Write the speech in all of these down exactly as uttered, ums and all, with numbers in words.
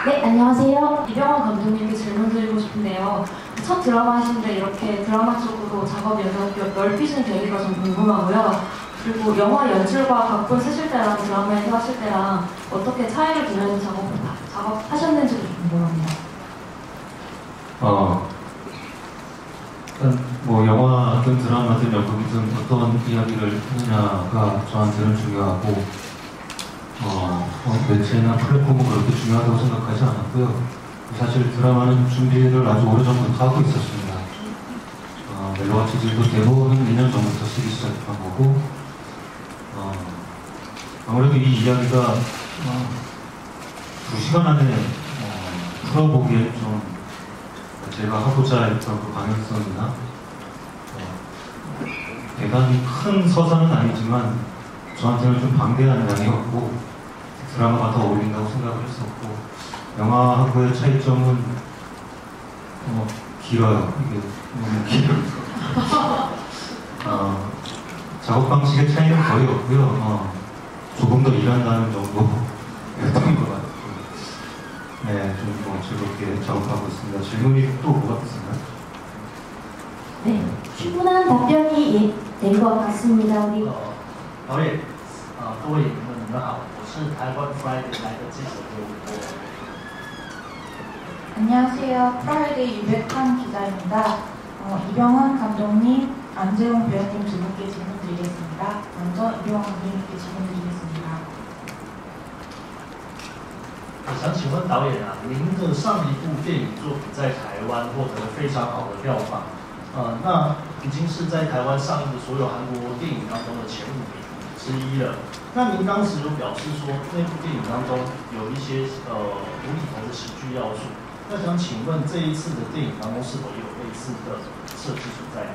네, 안녕하세요. 이병헌 감독님께 질문 드리고 싶은데요. 첫 드라마 하시는데 이렇게 드라마 쪽으로 작업 영역 넓히신 계기가 좀 궁금하고요. 그리고 영화 연출과 각본 쓰실 때랑 드라마에서 하실 때랑 어떻게 차이를 두면서 작업, 작업하셨는지도 궁금합니다. 어, 일단 뭐 영화든 드라마든 연극이든 어떤 이야기를 하느냐가 저한테는 중요하고 어, 어, 매체나 플랫폼은 그렇게 중요하다고 생각하지 않았고요. 사실 드라마는 준비를 아주 오래전부터 하고 있었습니다. 어, 멜로와 치질도 대본은 일 년 전부터 쓰기 시작한 거고 어, 아무래도 이 이야기가 어, 두 시간 안에 어, 풀어보기엔 좀 제가 하고자 했던 그 방향성이나 어, 대단히 큰 서사는 아니지만 저한테는 좀 방대한 양이었고 드라마가 더 어울린다고 생각을 했었고 영화하고의 차이점은 어, 길어요. 이게 너무 길어요. 어, 작업 방식의 차이는 거의 없고요. 어, 조금 더 일한다는 정도였던 것 같아요. 네, 좀 뭐 즐겁게 작업하고 있습니다. 질문이 또 뭐가 있을까요? 네, 충분한 답변이 된 것 같습니다. 우리 导演，啊、各位影迷们，你们好，我是台湾 Friday 来的记者刘国。 안녕하세요. 프라이데이 유백한 기자입니다. 어, 이병헌 감독님, 안재홍 배우님 두 분께 질문 드리겠습니다. 먼저 이병헌 감독님께 질문 드리겠습니다. 我想请问导演啊，您的上一部电影作品在台湾获得了非常好的票房，呃，那已经是在台湾上映的所有韩国电影当中的前五名之一了。那您当时有表示说，那部电影当中有一些呃无厘头的喜剧要素。那想请问这一次的电影当中是否也有类似的设计存在？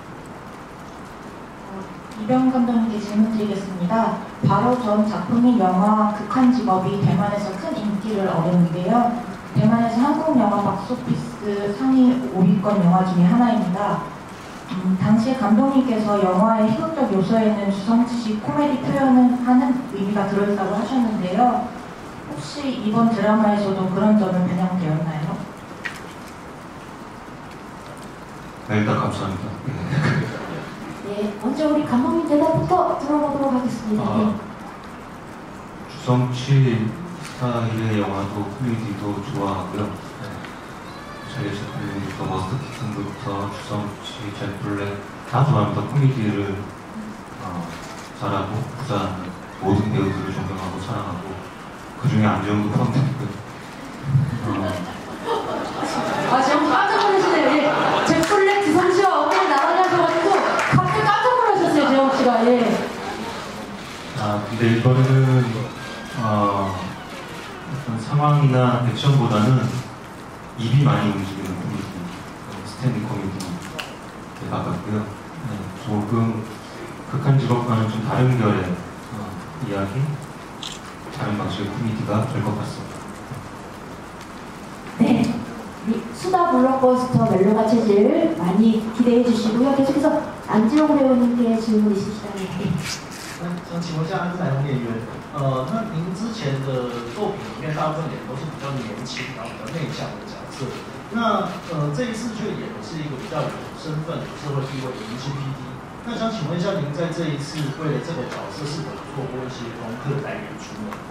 이병헌 감독님께 질문 드리겠습니다. 바로 전 작품인 영화 극한 직업이 대만에서 큰 인기를 얻었는데요. 대만에서 한국 영화 박스오피스 상위 오 위권 영화 중에 하나입니다. 음, 당시에 감독님께서 영화의 희극적 요소에는 주성치 코미디 표현을 하는 의미가 들어있다고 하셨는데요. 혹시 이번 드라마에서도 그런 점은 반영되었나요? 네, 일단 감사합니다. 네, 먼저 우리 감독님 대답부터 들어보도록 하겠습니다. 아, 네. 주성치 스타일의 영화도 코미디도 좋아하고요. 네. 찰리 채플린부터 머스터 키튼부터 주성치, 잭 블랙 다 좋아합니다. 코미디를 어, 잘하고 부자하는 모든 배우들을 존경하고 사랑하고 그 중에 안재홍도 포함되고요. 어. 아, 지금 깜짝 놀라시네요. 예. 잭 블랙, 주성치와 어깨를 나란히 하셔가지고 갑자기 깜짝 놀라셨어요, 재홍 씨가. 예. 아, 근데 이번에는 어, 어떤 상황이나 액션보다는 입이 많이 움직이는 코미디, 스탠딩 코미디에 가깝고요. 네, 조금 극한 직업과는 좀 다른 결의 어, 이야기, 다른 방식의 코미디가 될 것 같습니다. 네. 수다 블록버스터 멜로가 체질 많이 기대해 주시고요. 계속해서 안지용 배우님께 질문 있으시다면. 想请问一下安彩虹演员，呃，那您之前的作品里面大部分演都是比较年轻，然后比较内向的角色，那呃这一次却演的是一个比较有身份、有社会地位的明星 P D。那想请问一下，您在这一次为了这个角色是否有做过一些功课来演出呢？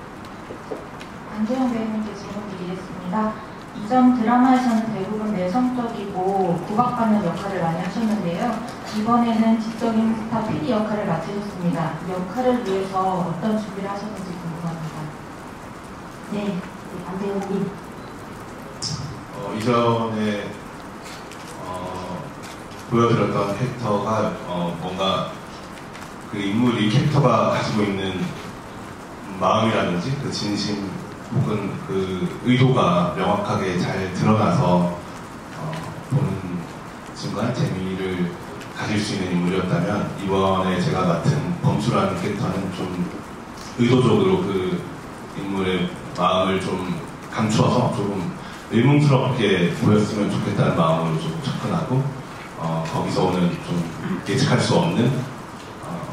안재홍 배우님께 질문 드리겠습니다. 이전 드라마에서는 대부분 내성적이고 구박받는 역할을 많이 하셨는데요. 이번에는 지적인 스타 피디 역할을 맡으셨습니다. 이 역할을 위해서 어떤 준비를 하셨는지 궁금합니다. 네, 안재홍님. 어, 이전에 어, 보여드렸던 캐릭터가 어, 뭔가 그 인물, 이 캐릭터가 가지고 있는 마음이라든지 그 진심 혹은 그 의도가 명확하게 잘 드러나서 어, 보는 순간 재미를 가질 수 있는 인물이었다면 이번에 제가 맡은 범수라는 캐릭터는 좀 의도적으로 그 인물의 마음을 좀 감추어서 조금 의문스럽게 보였으면 좋겠다는 마음으로 좀 접근하고 어, 거기서 오는 좀 예측할 수 없는 어,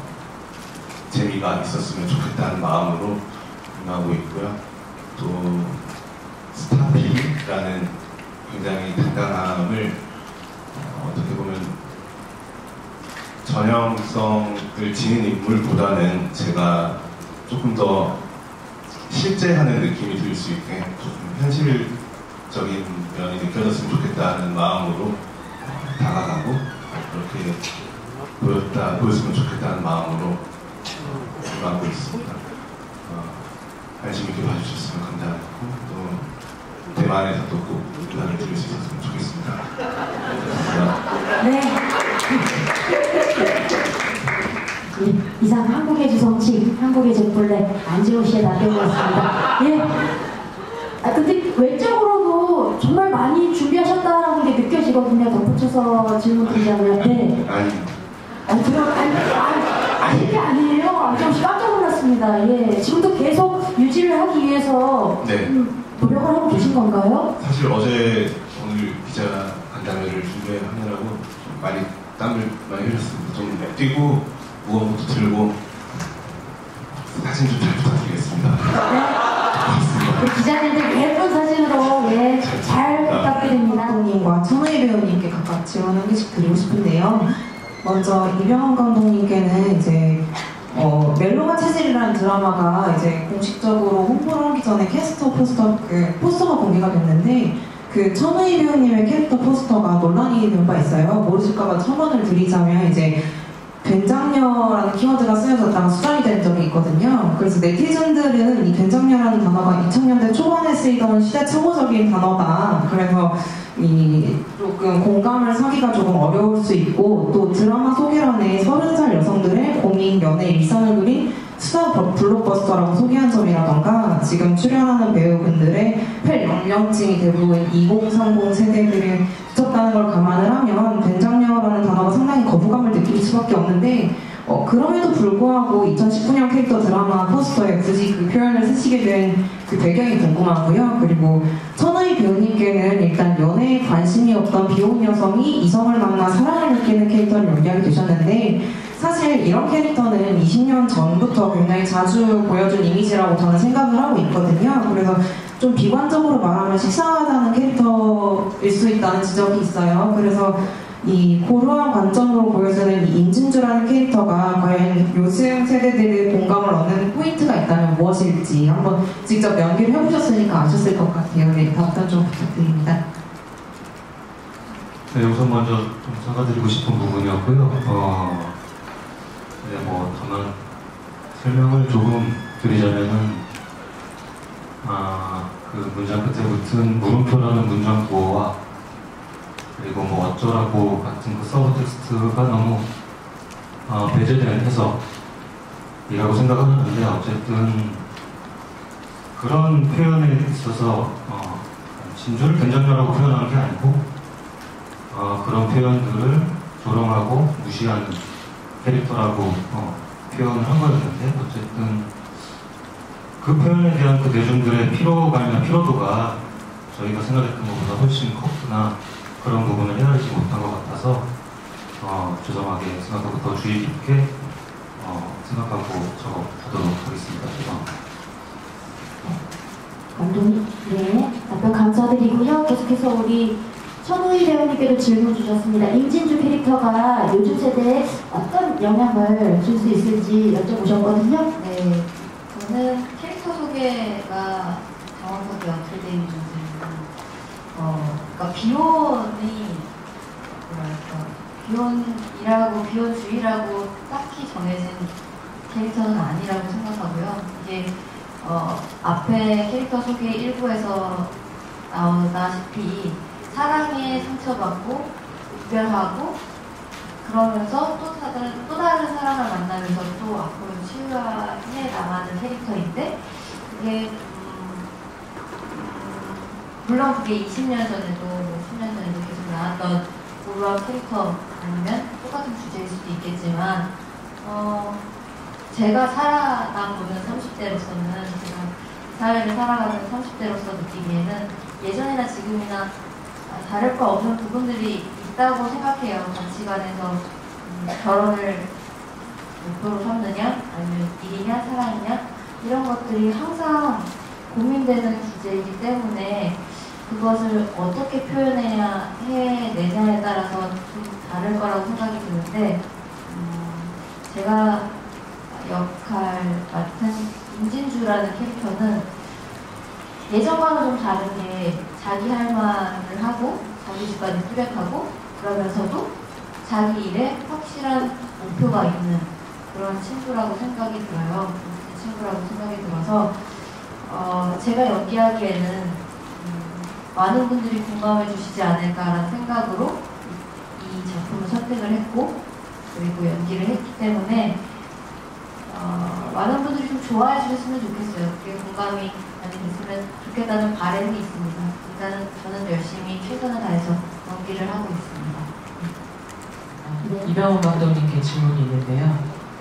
재미가 있었으면 좋겠다는 마음으로 임하고 있고요. 또 라는 굉장히 당당함을 어, 어떻게 보면 전형성을 지닌 인물보다는 제가 조금 더 실제하는 느낌이 들 수 있게 조금 현실적인 면이 느껴졌으면 좋겠다는 마음으로 다가가고 그렇게 보였다, 보였으면 좋겠다는 마음으로 생각하고 있습니다. 어, 관심 있게 봐주셨으면 감사하고 또 대만에서도 꼭 인사를 드릴 수 있었으면 좋겠습니다. 감사합니다. 네. 예, 이상 한국의 주성치, 한국의 제플레 안지호 씨의 답변이었습니다. 예. 아 근데 외적으로도 정말 많이 준비하셨다라는 게 느껴지거든요. 덧붙여서 질문 드리자면. 네. 아니. 아, 들어, 아니, 아니, 아니, 게 아니에요. 아, 좀 깜짝 놀랐습니다. 예. 지금도 계속 유지를 하기 위해서 네. 음, 노력을 하고 계신 건가요? 사실 어제 오늘 기자 간담회를 준비하느라고 좀 많이 땀을 많이 흘렸습니다. 좀 뛰고 무거운 것도 들고 사진 좀 잘 부탁드리겠습니다. 고맙습니다. 그 기자님들 예쁜 사진으로 예, 잘 부탁드립니다. 감독님과 천우희 배우님께 각각 질문 한 개씩 드리고 싶은데요. 먼저 이병헌 감독님께는 이제 어, 멜로가 체질이라는 드라마가 이제 공식적으로 홍보를 하기 전에 캐스터 포스터 그 포스터가 공개가 됐는데 그 천우희 배우님의 캐릭터 포스터가 논란이 된 바 있어요. 모르실까봐 첨언을 드리자면 이제 된장녀라는 키워드가 쓰여졌다가 수정이 된 적이 있거든요. 그래서 네티즌들은 이 된장녀라는 단어가 이천 년대 초반에 쓰이던 시대착오적인 단어다. 그래서 이 조금 공감을 사기가 조금 어려울 수 있고 또 드라마 소개란에 서른 살 여성들의 고민, 연애, 일상을 그린 수다 블록버스터라고 소개한 점이라던가 지금 출연하는 배우분들의 펠 연령층이 대부분 이십, 삼십 세대들을 붙였다는 걸 감안을 하면 된장녀라는 단어가 상당히 거부감을 느낄 수밖에 없는데 어, 그럼에도 불구하고 이천십구 년 캐릭터 드라마 포스터에 굳이 그 표현을 쓰시게 된 그 배경이 궁금하고요. 그리고 천우희 배우님께는 일단 연애에 관심이 없던 비혼 여성이 이성을 만나 사랑을 느끼는 캐릭터를 연기하게 되셨는데 사실 이런 캐릭터는 이십 년 전부터 굉장히 자주 보여준 이미지라고 저는 생각을 하고 있거든요. 그래서 좀 비관적으로 말하면 식상하다는 캐릭터일 수 있다는 지적이 있어요. 그래서 이 고루한 관점으로 보여주는 이 임진주라는 캐릭터가 과연 요즘 세대들의 공감을 얻는 포인트가 있다면 무엇일지 한번 직접 연기를 해보셨으니까 아셨을 것 같아요. 네, 답변 좀 부탁드립니다. 네, 우선 먼저 좀 사과드리고 싶은 부분이었고요. 어, 네, 뭐 다만 설명을 조금 드리자면은 아, 그 문장 끝에 붙은 물음표라는 문장 구어와 그리고 뭐 어쩌라고 같은 그 서브 텍스트가 너무 어, 배제된 해석이라고 생각하는데 어쨌든 그런 표현에 있어서 어, 진주를 된장녀라고 표현하는 게 아니고 어, 그런 표현들을 조롱하고 무시하는 캐릭터라고 어, 표현을 한 거였는데 어쨌든 그 표현에 대한 그 대중들의 피로감이나 피로도가 저희가 생각했던 것보다 훨씬 컸구나 그런 부분을 헤아리지 못한 것 같아서 어, 죄송하게 생각하고 더 주의 깊게 어, 생각하고 적어보도록 하겠습니다. 죄송합니다. 감독님, 네, 답변 감사드리고요. 계속해서 우리 천우희 배우님께도 질문 주셨습니다. 임진주 캐릭터가 요즘 세대에 어떤 영향을 줄 수 있을지 여쭤보셨거든요. 네, 저는 캐릭터 소개가 정확하게 어떻게 되어 있는지 어, 그러니까 비혼이 뭐랄까 비혼이라고 비혼주의라고 딱히 정해진 캐릭터는 아니라고 생각하고요. 이게 어, 앞에 캐릭터 소개 일부에서 나오다시피 사랑에 상처받고 이별하고 그러면서 또 다른, 또 다른 사랑을 만나면서 또 앞으로 치유해 나가는 캐릭터인데 그게 음, 음, 물론 그게 이십 년 전에도 뭐 십 년 전에도 계속 나왔던 고루한 캐릭터 아니면 똑같은 주제일 수도 있겠지만 어, 제가 살아가보는 삼십 대로서는 제가 사회를 살아가는 삼십 대로서 느끼기에는 예전이나 지금이나 다를 거 없는 부분들이 있다고 생각해요. 가치관에서 음, 결혼을 목표로 삼느냐 아니면 일이냐 사랑이냐 이런 것들이 항상 고민되는 주제이기 때문에 그것을 어떻게 표현해야 해내냐에 따라서 좀 다를 거라고 생각이 드는데 음, 제가 역할 맡은 임진주라는 캐릭터는 예전과는 좀 다르게 자기 할 말을 하고 자기 주관이 뚜렷하고 그러면서도 자기 일에 확실한 목표가 있는 그런 친구라고 생각이 들어요. 친구라고 생각이 들어서 어, 제가 연기하기에는 음, 많은 분들이 공감해 주시지 않을까라는 생각으로 이 작품을 선택을 했고 그리고 연기를 했기 때문에 어, 많은 분들이 좀 좋아해 주셨으면 좋겠어요. 그게 공감이 많이 됐으면 좋겠다는 바람이 있습니다. 일단은 저는 열심히 최선을 다해서 연기를 하고 있습니다. 네. 이병헌 감독님께 질문이 있는데요.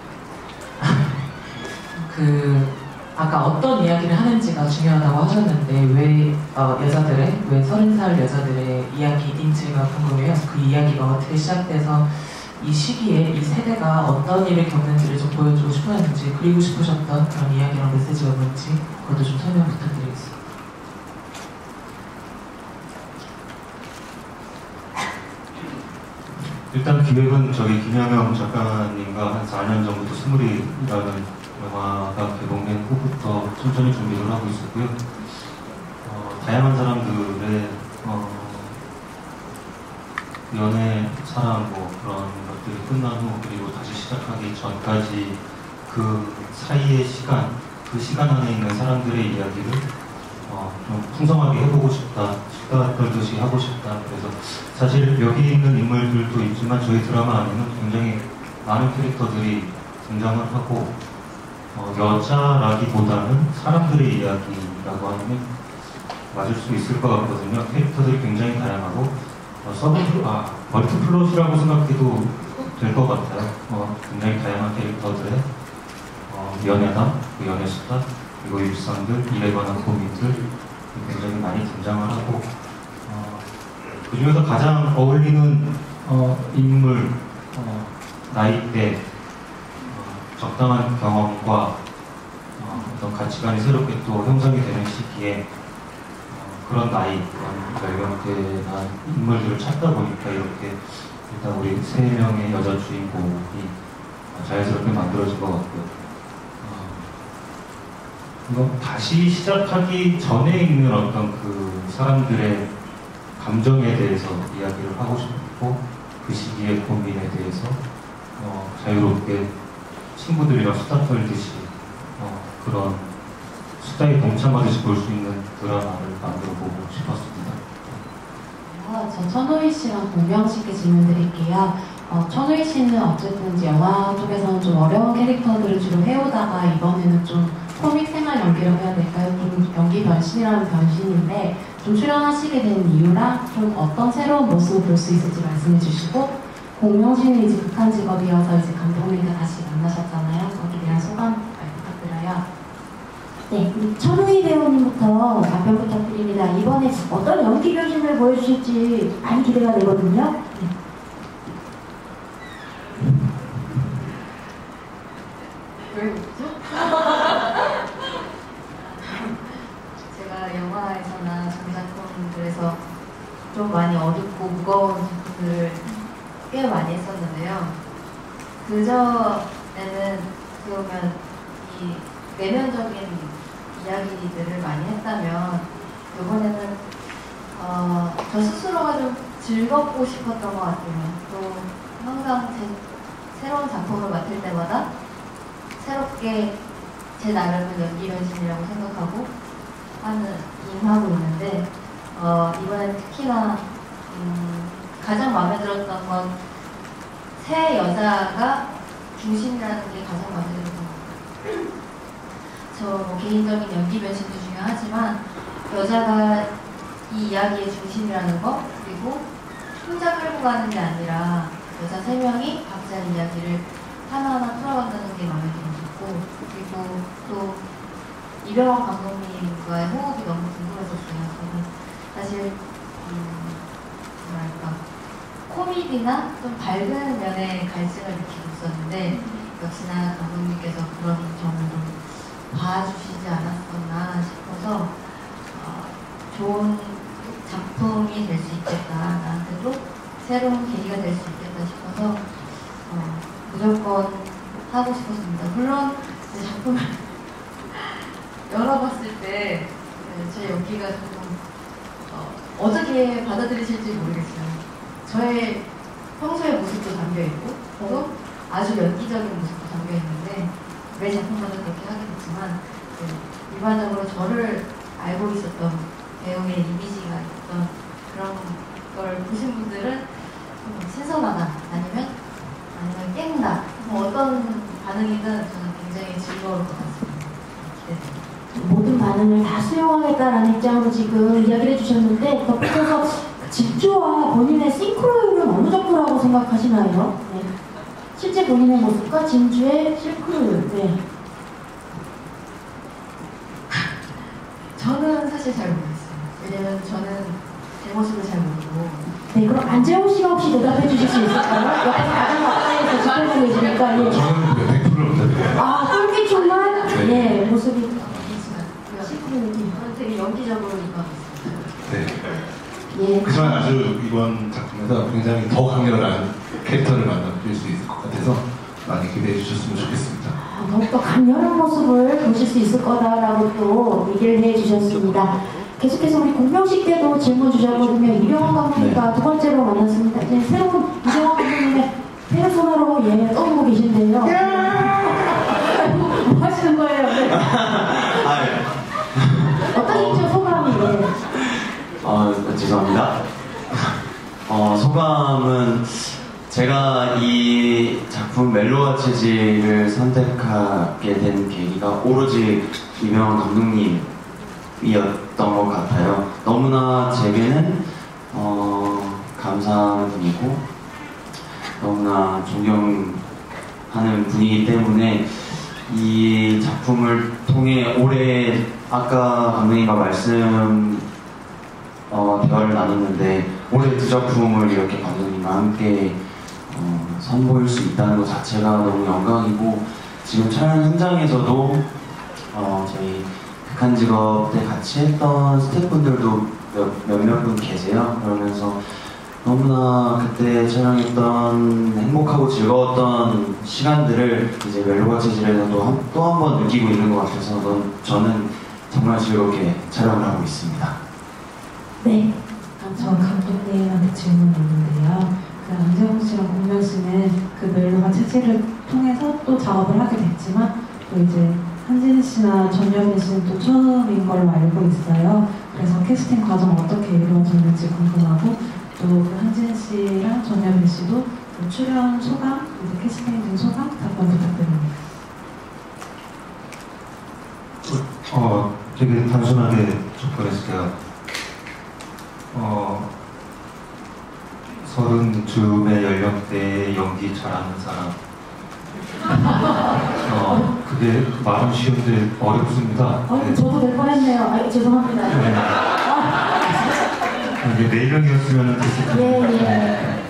그 아까 어떤 이야기를 하는지가 중요하다고 하셨는데 왜 어, 여자들의 왜 서른 살 여자들의 이야기인지가 궁금해요. 그 이야기가 어떻게 시작돼서 이 시기에 이 세대가 어떤 일을 겪는지를 좀 보여주고 싶었는지 그리고 싶으셨던 그런 이야기랑 메시지가 뭔지 그것도 좀 설명 부탁드리겠습니다. 일단 기획은 저기 김양영 작가님과 한 사 년 전부터 스물이라는 영화가 개봉된 후부터 천천히 준비를 하고 있었고요. 어, 다양한 사람들의 어, 연애, 사랑 뭐 그런 것들이 끝난 후 그리고 다시 시작하기 전까지 그 사이의 시간, 그 시간 안에 있는 사람들의 이야기를 어, 좀 풍성하게 해보고 싶다, 시가 떨듯이 하고 싶다. 그래서 사실 여기 있는 인물들도 있지만 저희 드라마 안에는 굉장히 많은 캐릭터들이 등장을 하고 어, 여자라기보다는 사람들의 이야기라고 하면 맞을 수 있을 것 같거든요. 캐릭터들이 굉장히 다양하고 어, 서브, 아, 멀티플롯이라고 생각해도 될 것 같아요. 어, 굉장히 다양한 캐릭터들의 어, 연애담, 그 연애 수다, 그리고 일상들, 일에 관한 고민들 굉장히 많이 등장을 하고 어, 그 중에서 가장 어울리는 어, 인물, 어, 나이대, 어, 적당한 경험과 어, 어떤 가치관이 새롭게 또 형성이 되는 시기에 어, 그런 나이, 그런 연령대나 인물들을 찾다 보니까 이렇게 일단 우리 세 명의 여자 주인공이 자연스럽게 만들어진 것 같고요. 이거 다시 시작하기 전에 있는 어떤 그 사람들의 감정에 대해서 이야기를 하고 싶고 그 시기의 고민에 대해서 어, 자유롭게 친구들이랑 수다 떨듯이 어, 그런 수다에 동참하듯이 볼 수 있는 드라마를 만들어 보고 싶었습니다. 아, 저 천우희 씨랑 공명 씨께 질문 드릴게요. 어, 천우희 씨는 어쨌든 이제 영화 쪽에서는 좀 어려운 캐릭터들을 주로 해오다가 이번에는 좀 코믹 생활 연기라고 해야 될까요? 좀 연기 변신이라는 변신인데 좀 출연하시게 된 이유랑 좀 어떤 새로운 모습을 볼 수 있을지 말씀해 주시고 공명 씨는 이제 극한 직업이어서 이제 감독님과 다시 만나셨잖아요. 거기에 대한 소감 부탁드려요. 네, 우리 천우희 배우님부터 답변 부탁드립니다. 이번에 어떤 연기 변신을 보여주실지 많이 기대가 되거든요. 네. 왜 웃죠? 제가 영화에서나 전작품들에서 좀 많이 어둡고 무거운 작품들을 꽤 많이 했었는데요. 그전에는 그러면 이 내면적인 이야기들을 많이 했다면 이번에는 어, 저 스스로가 좀 즐겁고 싶었던 것 같아요. 또 항상 제 새로운 작품을 맡을 때마다 새롭게 제 나름의 연기 변신이라고 생각하고 하는 임하고 있는데 어, 이번엔 특히나 음, 가장 마음에 들었던 건 새 여자가 중심이라는 게 가장 마음에 들었던 것 같아요. 저 뭐 개인적인 연기 변신도 중요하지만 여자가 이 이야기의 중심이라는 거 그리고 혼자 끌고 가는 게 아니라 여자 세 명이 각자의 이야기를 하나하나 풀어간다는 게 마음에 들었고 그리고 또 이병헌 감독님과의 호흡이 너무 궁금했었어요. 저는 사실 음, 뭐랄까 코미디나 좀 밝은 면의 갈증을 느끼고 있었는데 역시나 감독님께서 그런 점을 좀 봐주시지 않았었나 싶어서 어, 좋은 새로운 계기가 될 수 있겠다 싶어서 어, 무조건 하고 싶었습니다. 물론 제 작품을 열어봤을 때 제 연기가 조금 어, 어떻게 받아들이실지 모르겠어요. 저의 평소의 모습도 담겨있고 또 아주 연기적인 모습도 담겨있는데 매 작품마다 그렇게 하게 됐지만 그, 일반적으로 저를 알고 있었던 배우의 이미지가 있던 그런 걸 보신 분들은 좀 신선하다 아니면 아니면 깬다 뭐 어떤 반응이든 저는 굉장히 즐거울 것 같습니다. 기대됩니다. 모든 반응을 다 수용하겠다라는 입장으로 지금 이야기를 해주셨는데 덧붙여서 집주와 본인의 싱크로율은 어느 정도라고 생각하시나요? 네. 실제 본인의 모습과 진주의 싱크로율. 네. 저는 사실 잘 모르겠어요. 왜냐면 저는 제 모습을 잘 모르고. 네, 그럼 안재홍 씨가 혹시 대답해 주실 수 있을까요? 옆에서 가장 가까이서 지켜보고 계시니까. 예. 저는 백 퍼센트 못해요. 아, 똘끼춤만? 네. 네, 모습이. 저는 되게 연기적으로 임하고 있습니다. 네. 예. 하지만 아주 이번 작품에서 굉장히 더 강렬한 캐릭터를 만나볼 수 있을 것 같아서 많이 기대해 주셨으면 좋겠습니다. 아, 더욱더 강렬한 모습을 보실 수 있을 거다라고 또 얘기를 해 주셨습니다. 계속해서 우리 공명식 때도 질문 주셨거든요. 이병헌 감독님과 네. 두 번째로 만났습니다. 이제 새로운 이병헌 감독님의 페르소나로 예, 떠오르고 계신데요. 뭐 하시는 거예요? 네. 아, 예. 어떠신지요, 소감이? 네. 어, 죄송합니다. 어, 소감은 제가 이 작품 멜로와 체질을 선택하게 된 계기가 오로지 이병헌 감독님이었던 것 같아요. 너무나 제게는 어, 감사한 분이고 너무나 존경하는 분이기 때문에 이 작품을 통해 올해 아까 감독님과 말씀 어, 대화를 나눴는데 올해 두 작품을 이렇게 감독님과 함께 어, 선보일 수 있다는 것 자체가 너무 영광이고 지금 촬영 현장에서도 어, 저희 극한 직업 때 같이 했던 스태프분들도 몇, 몇몇 분 계세요. 그러면서 너무나 그때 촬영했던 행복하고 즐거웠던 시간들을 이제 멜로와 체질에서 또 한 번 느끼고 있는 것 같아서 넌, 저는 정말 즐겁게 촬영을 하고 있습니다. 네. 저 감독님한테 질문이 있는데요. 그 안재홍 씨랑 공명 씨는 그 멜로와 체질을 통해서 또 작업을 하게 됐지만 또 이제 한진 씨나 전여빈 씨는 또 처음인 걸로 알고 있어요. 그래서 캐스팅 과정 어떻게 이루어졌는지 궁금하고 또 그 한진 씨랑 전여빈 씨도 그 출연 소감, 이제 캐스팅 중 소감 답변 부탁드립니다. 어, 되게 단순하게 접근했어요. 어, 서른 즈음의 연령대에 연기 잘하는 사람. 어, 그게 말은 쉬운데 어렵습니다. 어, 네. 저도 될 뻔했네요. 아, 죄송합니다. 네. 이게 네 명이었으면 됐을 텐데. 예, 예.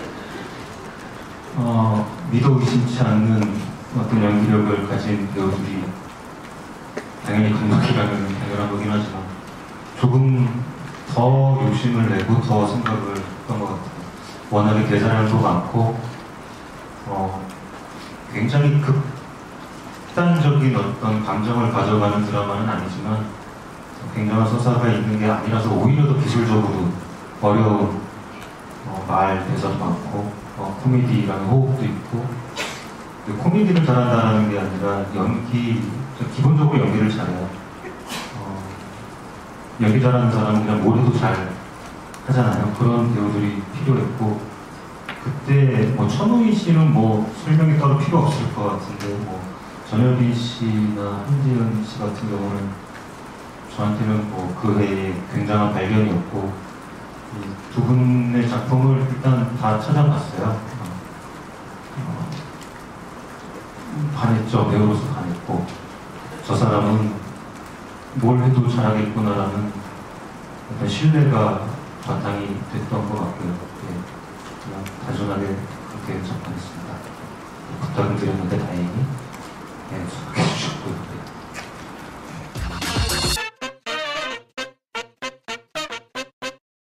어, 믿어 의심치 않는 어떤 연기력을 가진 배우들이 당연히 감독이라면 당연한 거긴 하지만 조금 더 욕심을 내고 더 생각을 했던 것 같아요. 워낙에 대사량도 많고 어, 굉장히 극단적인 어떤 감정을 가져가는 드라마는 아니지만 굉장한 서사가 있는 게 아니라서 오히려 더 기술적으로 어려운 어, 말 대사도 많고 어, 코미디라는 호흡도 있고 코미디를 잘한다는 게 아니라 연기 기본적으로 연기를 잘해요. 어, 연기 잘하는 사람은 그냥 뭘 해도 잘 하잖아요. 그런 배우들이 필요했고 그때 뭐 천우희 씨는 뭐 설명이 따로 필요 없을 것 같은데 뭐 전여빈 씨나 한지은 씨 같은 경우는 저한테는 뭐 그 해에 굉장한 발견이었고 두 분의 작품을 일단 다 찾아봤어요. 어, 어, 반했죠. 배우로서 반했고 저 사람은 뭘 해도 잘하겠구나라는 어떤 신뢰가 바탕이 됐던 것 같고요. 네, 그냥 단순하게 그렇게 접근했습니다. 부탁을 드렸는데 다행히 네, 수락해 주셨고요. 네.